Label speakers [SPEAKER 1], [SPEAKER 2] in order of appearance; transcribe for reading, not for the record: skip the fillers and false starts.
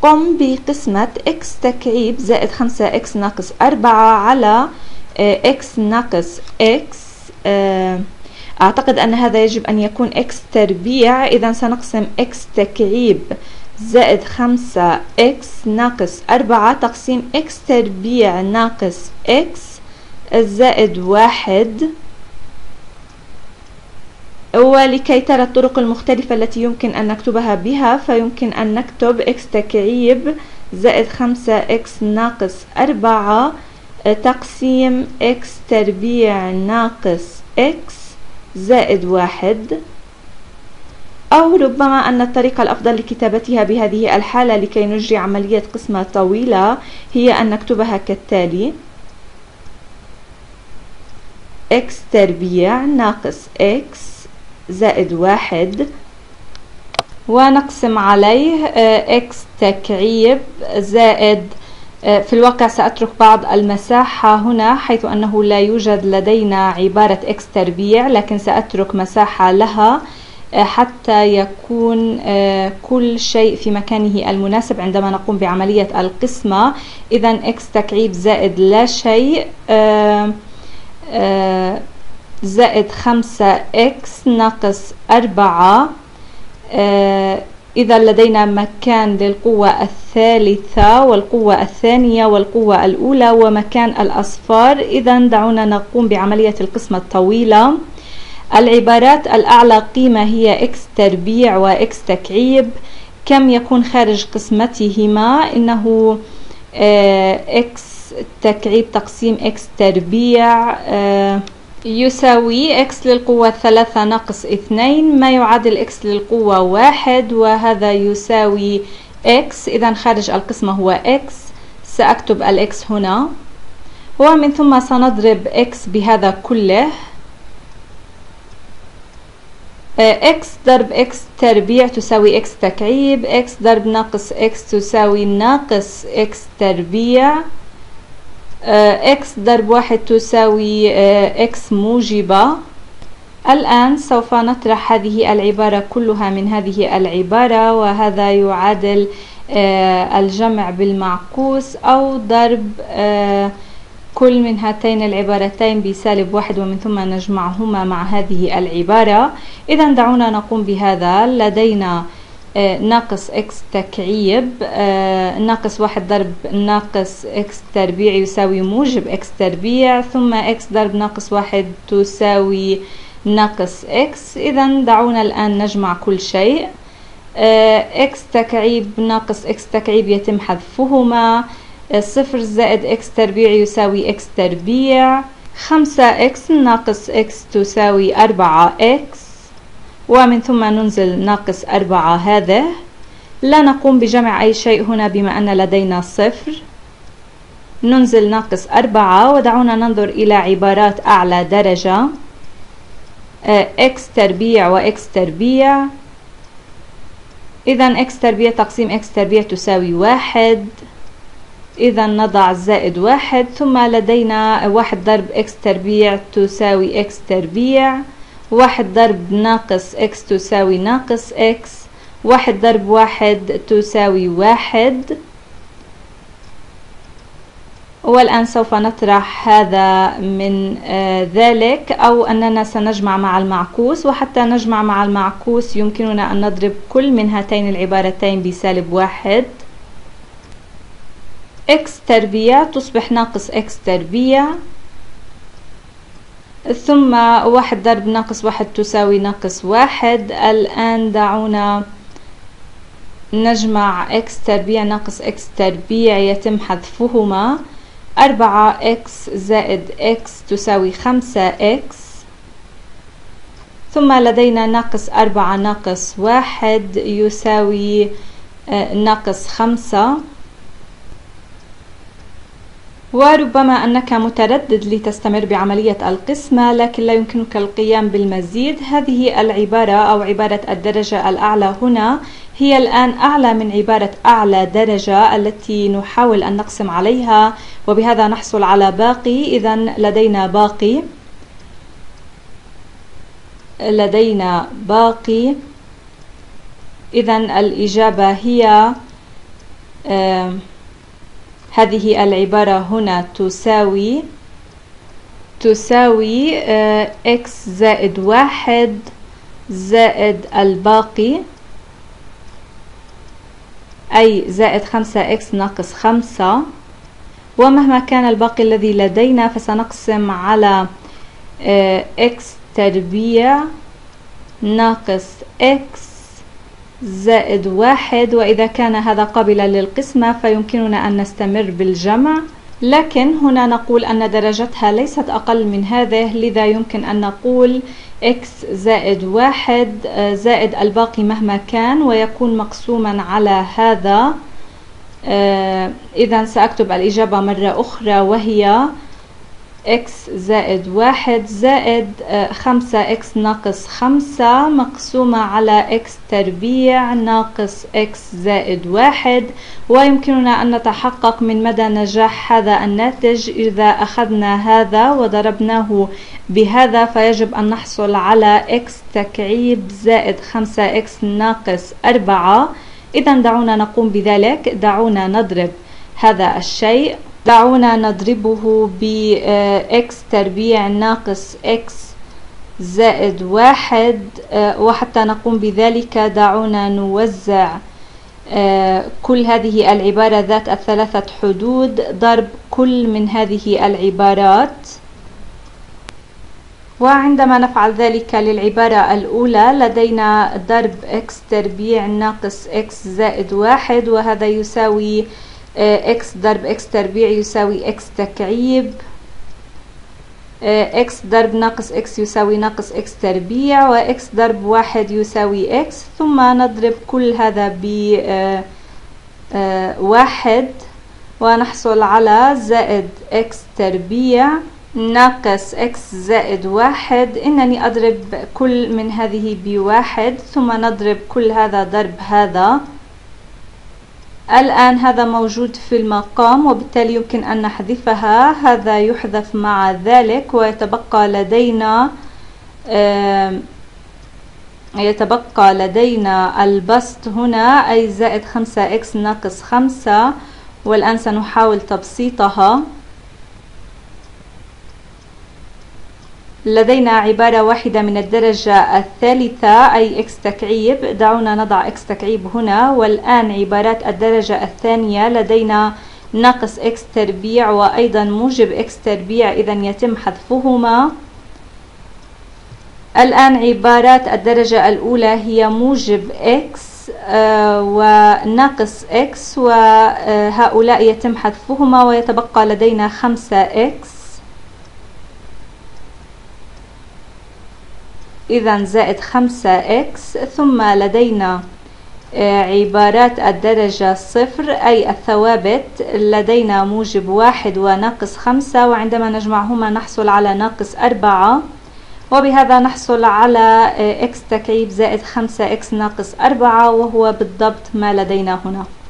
[SPEAKER 1] قم بقسمة x تكعيب زائد 5x ناقص 4 على x ناقص x. أعتقد أن هذا يجب أن يكون x تربيع، إذا سنقسم x تكعيب زائد 5x ناقص 4 تقسيم x تربيع ناقص x زائد 1. ولكي ترى الطرق المختلفة التي يمكن أن نكتبها بها، فيمكن أن نكتب x تكعيب زائد 5x ناقص 4 تقسيم x تربيع ناقص x زائد 1. أو ربما أن الطريقة الأفضل لكتابتها بهذه الحالة لكي نجري عملية قسمة طويلة هي أن نكتبها كالتالي: x تربيع ناقص x زائد 1 ونقسم عليه x تكعيب زائد، في الواقع سأترك بعض المساحة هنا حيث أنه لا يوجد لدينا عبارة x تربيع، لكن سأترك مساحة لها حتى يكون كل شيء في مكانه المناسب عندما نقوم بعملية القسمة. إذن x تكعيب زائد لا شيء زائد 5x ناقص 4. إذا لدينا مكان للقوة الثالثة والقوة الثانية والقوة الأولى ومكان الأصفار. إذا دعونا نقوم بعملية القسمة الطويلة. العبارات الأعلى قيمة هي x تربيع و x تكعيب. كم يكون خارج قسمتهما؟ إنه x تكعيب تقسيم x تربيع يساوي x للقوة 3 ناقص 2 ما يعادل x للقوة 1، وهذا يساوي x. إذا خارج القسمة هو x. سأكتب الx هنا، ومن ثم سنضرب x بهذا كله. x ضرب x تربيع تساوي x تكعيب، x ضرب ناقص x تساوي ناقص x تربيع، x ضرب 1 تساوي x موجبة. الآن سوف نطرح هذه العبارة كلها من هذه العبارة، وهذا يعادل الجمع بالمعكوس أو ضرب كل من هاتين العبارتين بسالب 1 ومن ثم نجمعهما مع هذه العبارة. إذا دعونا نقوم بهذا. لدينا ناقص x تكعيب ناقص 1 ضرب ناقص x تربيع يساوي موجب x تربيع، ثم x ضرب ناقص 1 تساوي ناقص x. إذا دعونا الآن نجمع كل شيء. x تكعيب ناقص x تكعيب يتم حذفهما. 0 زائد x تربيع يساوي x تربيع. 5x ناقص x تساوي 4x، ومن ثم ننزل ناقص 4 هذا. لا نقوم بجمع أي شيء هنا بما أن لدينا 0. ننزل ناقص 4 ودعونا ننظر إلى عبارات أعلى درجة. x تربيع و x تربيع. إذا x تربيع تقسيم x تربيع تساوي 1. إذا نضع زائد 1، ثم لدينا 1 ضرب x تربيع تساوي x تربيع، 1 ضرب ناقص x تساوي ناقص x، 1 ضرب 1 تساوي 1. والآن سوف نطرح هذا من ذلك، أو أننا سنجمع مع المعكوس، وحتى نجمع مع المعكوس يمكننا أن نضرب كل من هاتين العبارتين بسالب 1. x تربيع تصبح ناقص x تربيع، ثم 1 ضرب ناقص 1 تساوي ناقص 1. الآن دعونا نجمع x تربيع ناقص x تربيع يتم حذفهما. 4x زائد x تساوي 5x، ثم لدينا ناقص 4 ناقص 1 يساوي ناقص 5. وربما أنك متردد لتستمر بعملية القسمة، لكن لا يمكنك القيام بالمزيد. هذه العبارة أو عبارة الدرجة الأعلى هنا هي الآن أعلى من عبارة أعلى درجة التي نحاول أن نقسم عليها، وبهذا نحصل على باقي. إذا لدينا باقي. إذا الإجابة هي هذه العبارة هنا تساوي x زائد 1 زائد الباقي، أي زائد 5x ناقص 5. ومهما كان الباقي الذي لدينا فسنقسم على x تربيع ناقص x زائد 1. وإذا كان هذا قابلا للقسمة فيمكننا أن نستمر بالجمع، لكن هنا نقول أن درجتها ليست أقل من هذه، لذا يمكن أن نقول x زائد 1 زائد الباقي مهما كان ويكون مقسوما على هذا. إذا سأكتب الإجابة مرة أخرى، وهي x زائد 1 زائد 5x ناقص 5 مقسومة على x تربيع ناقص x زائد 1. ويمكننا أن نتحقق من مدى نجاح هذا الناتج إذا أخذنا هذا وضربناه بهذا، فيجب أن نحصل على x تكعيب زائد 5x ناقص 4. إذا دعونا نقوم بذلك. دعونا نضرب هذا الشيء، دعونا نضربه ب x تربيع ناقص x زائد 1. وحتى نقوم بذلك دعونا نوزع كل هذه العبارة ذات الثلاثة حدود ضرب كل من هذه العبارات. وعندما نفعل ذلك للعبارة الأولى لدينا ضرب x تربيع ناقص x زائد 1، وهذا يساوي x ضرب x تربيع يساوي x تكعيب، x ضرب ناقص x يساوي ناقص x تربيع، و x ضرب 1 يساوي x. ثم نضرب كل هذا ب 1 ونحصل على زائد x تربيع ناقص x زائد 1. إنني أضرب كل من هذه ب1 ثم نضرب كل هذا ضرب هذا. الآن هذا موجود في المقام وبالتالي يمكن أن نحذفها، هذا يحذف مع ذلك ويتبقى لدينا البسط هنا، أي زائد 5x ناقص 5. والآن سنحاول تبسيطها. لدينا عبارة واحدة من الدرجة الثالثة أي x تكعيب، دعونا نضع x تكعيب هنا. والآن عبارات الدرجة الثانية لدينا ناقص x تربيع وأيضا موجب x تربيع، إذا يتم حذفهما. الآن عبارات الدرجة الأولى هي موجب x وناقص x، وهؤلاء يتم حذفهما ويتبقى لدينا 5x، إذا زائد 5x. ثم لدينا عبارات الدرجة 0 أي الثوابت، لدينا موجب 1 وناقص 5، وعندما نجمعهما نحصل على ناقص 4، وبهذا نحصل على x تكعيب زائد 5x ناقص 4، وهو بالضبط ما لدينا هنا.